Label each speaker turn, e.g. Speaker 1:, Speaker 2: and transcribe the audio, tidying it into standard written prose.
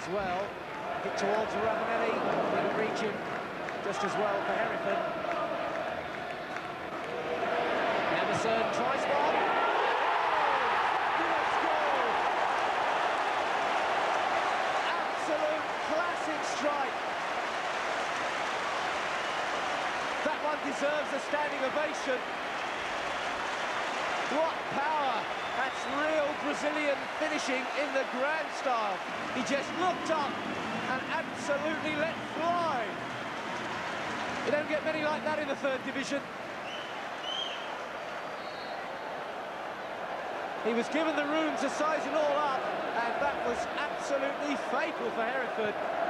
Speaker 1: well. Hit towards Ravanelli, didn't reach him just as well for Hereford. Emerson tries one. Fabulous goal! Absolute classic strike. That one deserves a standing ovation. What power! That's real Brazilian finishing in the grand style. He just looked up and absolutely let fly. You don't get many like that in the third division. He was given the room to size it all up, and that was absolutely fatal for Hereford.